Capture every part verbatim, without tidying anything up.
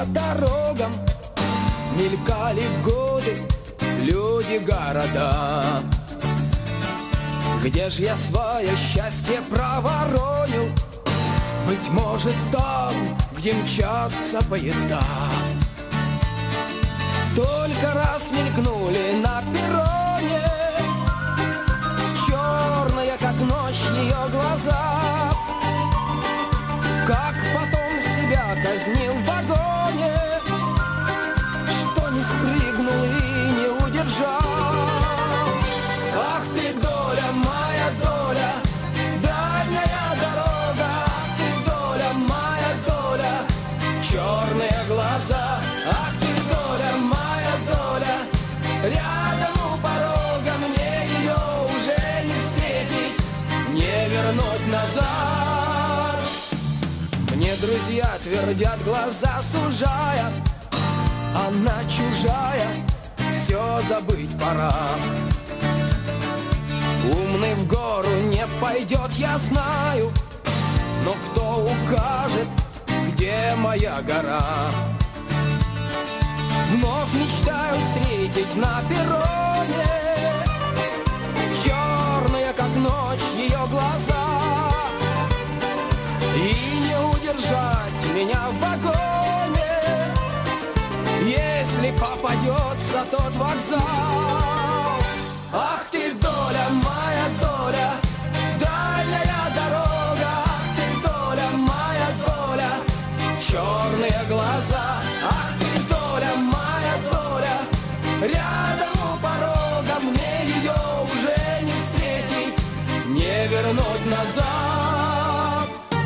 по дорогам, мелькали годы, люди, города. Где ж я свое счастье проворонил? Быть может, там, где мчатся поезда. Только раз мелькнули на перроне, черные, как ночь, ее глаза. Как потом себя казнил в вагоне, что не спрыгнул и не удержал. Ах ты, доля, моя доля, дальняя дорога. Ах ты, доля, моя доля, черные глаза. Ах ты, доля, моя доля, рядом у порога. Мне ее уже не встретить, не вернуть назад. Мне друзья твердят, глаза сужая, она чужая, все забыть пора. Умный в гору не пойдет, я знаю, но кто укажет, где моя гора? Вновь мечтаю встретить на перроне черные, как ночь, ее глаза. И не удержать меня в вагоне, если попадется тот вокзал. Ах ты, доля, моя доля, дальняя дорога. Ах ты, доля, моя доля, черные глаза. Ах ты, доля, моя доля, рядом у порога. Мне ее уже не встретить, не вернуть назад.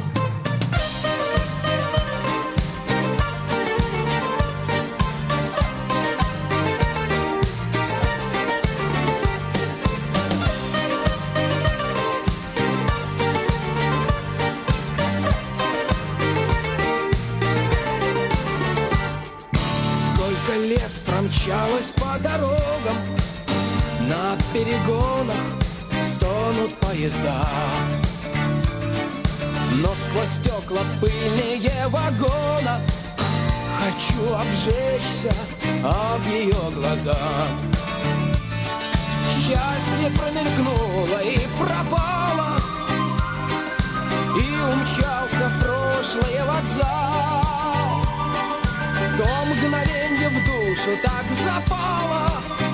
Лет промчалась по дорогам, на перегонах стонут поезда. Но сквозь стекла пыльные вагона хочу обжечься об ее глаза. Счастье промелькнуло и пропало, и умчался в прошлое вокзал. То мгновенье в душу так запало,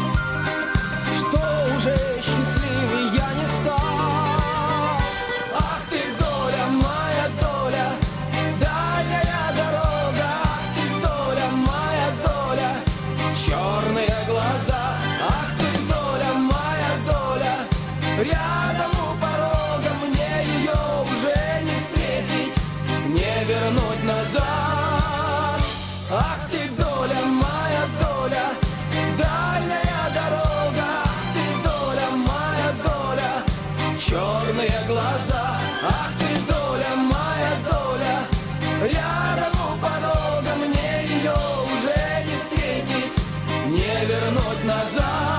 что уже счастливей я не стал. Ах ты, доля, моя доля, дальняя дорога. Ах ты, доля, моя доля, черные глаза. Ах ты, доля, моя доля, рядом у порога. Мне ее уже не встретить, не вернуть назад. Ах ты, доля, моя доля, дальняя дорога. Ах ты, доля, моя доля, черные глаза. Ах ты, доля, моя доля, рядом у порога. Мне ее уже не встретить, не вернуть назад.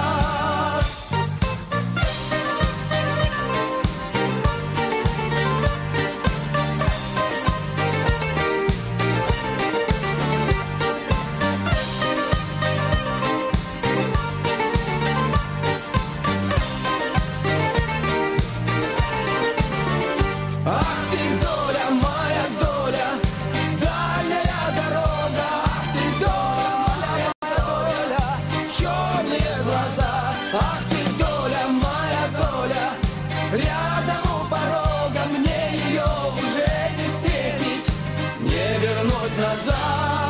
Рядом у порога, мне ее уже не встретить, не вернуть назад.